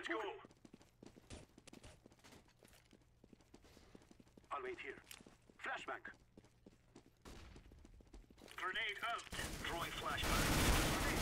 Let's go. I'll wait here. Flashbang. Grenade out. Throwing flashbang.